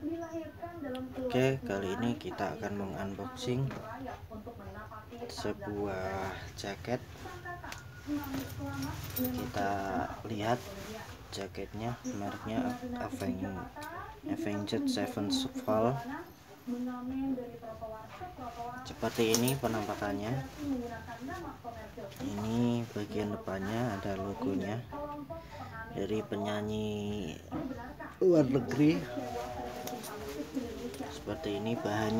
Oke, kali ini kita akan mengunboxing sebuah jaket. Kita lihat jaketnya, mereknya Avenged Sevenfold. Seperti ini penampakannya. Ini bagian depannya ada logonya dari penyanyi luar negeri. Seperti ini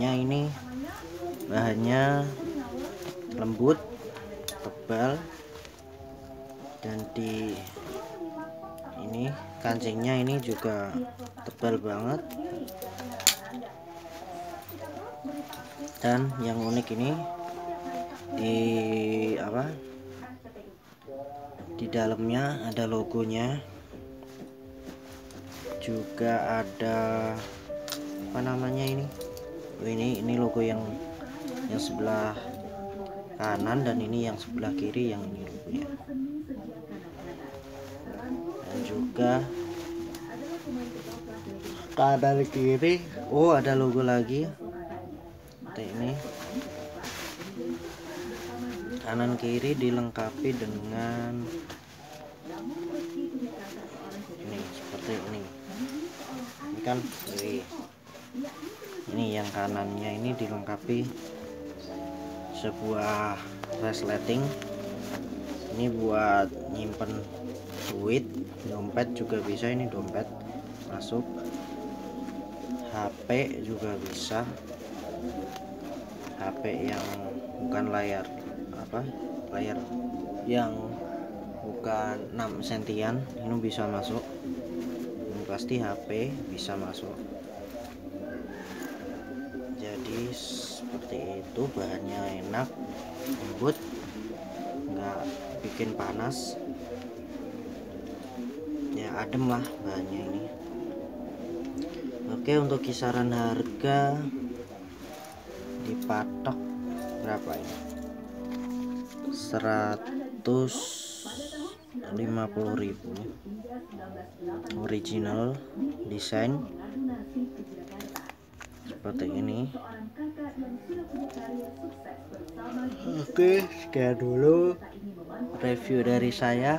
bahannya lembut, tebal, dan di ini kancingnya ini juga tebal banget. Dan yang unik ini di dalamnya ada logonya, juga ada ini logo yang sebelah kanan, dan ini yang sebelah kiri yang ini logonya. Dan juga kanan kiri ada logo lagi. Seperti ini, kanan kiri dilengkapi dengan ini, seperti ini. Ini kan ini yang kanannya ini dilengkapi sebuah resleting. Ini buat nyimpen duit, dompet juga bisa, ini dompet masuk, HP juga bisa, HP yang bukan layar yang bukan 6 sentian ini bisa masuk. Ini pasti HP bisa masuk. Jadi seperti itu, bahannya enak, lembut, nggak bikin panas ya, adem lah bahannya ini. Oke, untuk kisaran harga dipatok berapa ini? 150.000, original desain seperti ini. Oke, sekian dulu review dari saya.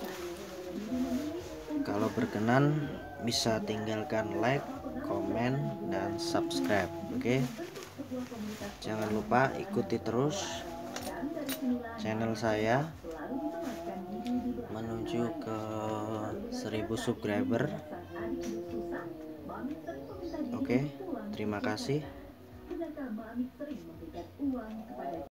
Kalau berkenan bisa tinggalkan like, komen, dan subscribe. Oke, jangan lupa ikuti terus channel saya menuju ke 1000 subscriber. Oke, terima kasih.